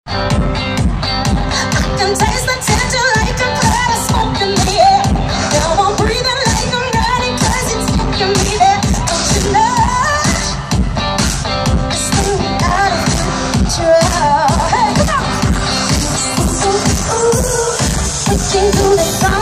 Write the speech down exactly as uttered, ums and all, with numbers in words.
can taste the tension like a cloud of smoke in the air. Now I'm breathing like I'm running 'cause it's taking me there. Don't you know this thing out of control? Hey, come on! Ooh, ooh, we can do this.